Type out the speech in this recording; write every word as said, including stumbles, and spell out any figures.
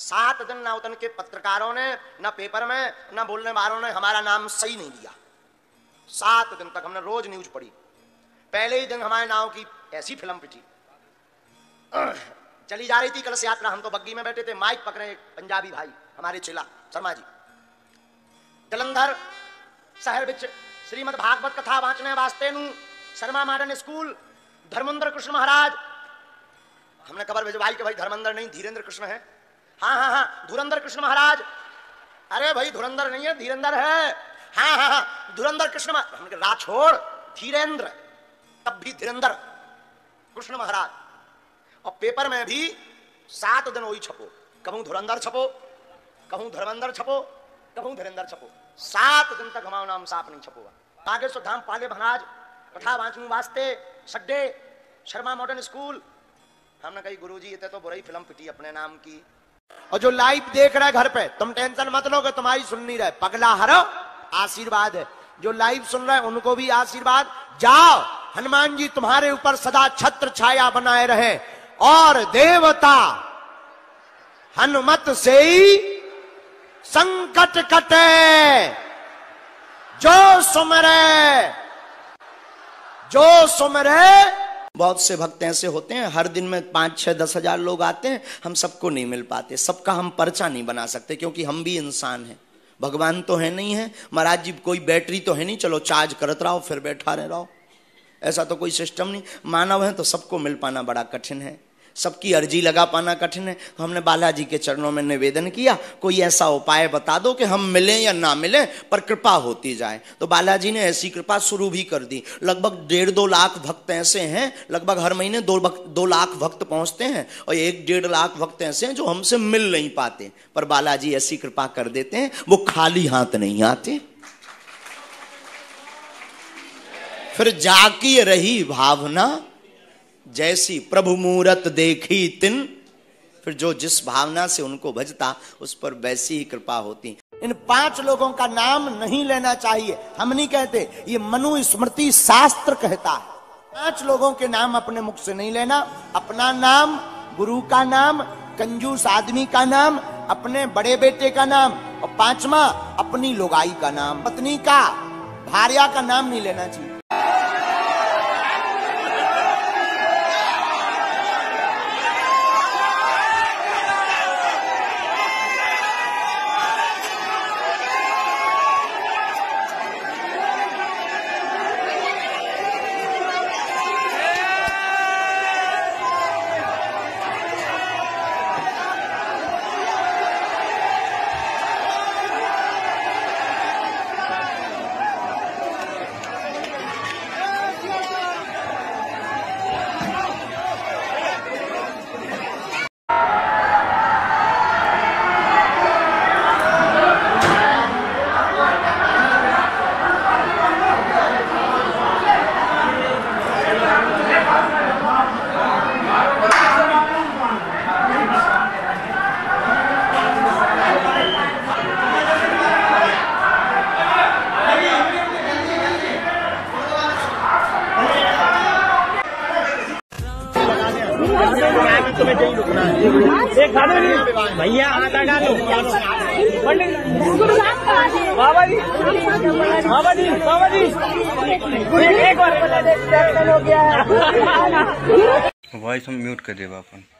सात दिन ना उतन के पत्रकारों ने, ना पेपर में, ना बोलने वालों ने हमारा नाम सही नहीं लिया। सात दिन तक हमने रोज न्यूज पढ़ी। पहले ही दिन हमारे नाव की ऐसी फिल्म पिटी। चली जा रही थी कलश यात्रा, हम तो बग्गी में बैठे थे, माइक पकड़े एक पंजाबी भाई हमारे चेला शर्मा जी, जलंधर शहर विच श्रीमद भागवत कथा वाचने वास्ते नू शर्मा मॉडर्न स्कूल धर्मेंद्र कृष्ण महाराज। हमने खबर भेजवाई कि भाई धर्मेंद्र नहीं धीरेन्द्र कृष्ण है। हाँ हाँ हाँ धुरंधर कृष्ण महाराज। अरे भाई धुरंधर नहीं है, धीरेन्द्र है। हाँ हाँ हाँ धुरंधर कृष्ण महाराज। हमने कहा छोड़ धीरेन्द्र, तब भी धीरेन्द्र कृष्ण महाराज। और पेपर में भी सात दिन वही छपो, कहूं धुरंधर छपो, कहूं धर्मेंद्र छपो, कहूं धीरेन्द्र छपो। सात दिन तक हमारा नाम साफ नहीं छपोगा। आगे सो धाम पाले महाराज कथा वाचन वास्ते सड्डे शर्मा मॉडर्न स्कूल। हमने कही गुरुजी ये तो बुरी फिल्म पिटी अपने नाम की। और जो लाइव देख रहा है घर पे, तुम टेंशन मत लो कि तुम्हारी सुन नहीं रहे, पगला हरो आशीर्वाद है। जो लाइव सुन रहे हैं उनको भी आशीर्वाद। जाओ हनुमान जी तुम्हारे ऊपर सदा छत्र छाया बनाए रहे, और देवता हनुमत से ही संकट कटे। जो सुमरे जो सुमरे। बहुत से भक्त ऐसे होते हैं हर दिन में पांच छह दस हजार लोग आते हैं, हम सबको नहीं मिल पाते, सबका हम पर्चा नहीं बना सकते, क्योंकि हम भी इंसान हैं, भगवान तो है नहीं है। महाराज जी कोई बैटरी तो है नहीं चलो चार्ज करत रहो फिर बैठा रहे रहो, ऐसा तो कोई सिस्टम नहीं। मानव है तो सबको मिल पाना बड़ा कठिन है, सबकी अर्जी लगा पाना कठिन है। तो हमने बालाजी के चरणों में निवेदन किया कोई ऐसा उपाय बता दो कि हम मिलें या ना मिलें पर कृपा होती जाए। तो बालाजी ने ऐसी कृपा शुरू भी कर दी। लगभग डेढ़ दो लाख भक्त ऐसे हैं, लगभग हर महीने दो दो लाख भक्त पहुंचते हैं, और एक डेढ़ लाख भक्त ऐसे हैं जो हमसे मिल नहीं पाते, पर बालाजी ऐसी कृपा कर देते हैं वो खाली हाथ नहीं आते। फिर जाकी रही भावना जैसी प्रभु मूरत देखी तिन। फिर जो जिस भावना से उनको भजता उस पर वैसी ही कृपा होती। इन पांच लोगों का नाम नहीं लेना चाहिए, हम नहीं कहते, ये मनु स्मृति शास्त्र कहता है। पांच लोगों के नाम अपने मुख से नहीं लेना। अपना नाम, गुरु का नाम, कंजूस आदमी का नाम, अपने बड़े बेटे का नाम, और पांचवा अपनी लोगाई का नाम, पत्नी का, भार्या का नाम नहीं लेना चाहिए। भैया आटा डालो बाबा जी बाबा जी बाबा जी एक बार हो गया है। वॉइस हम म्यूट कर देगा अपन।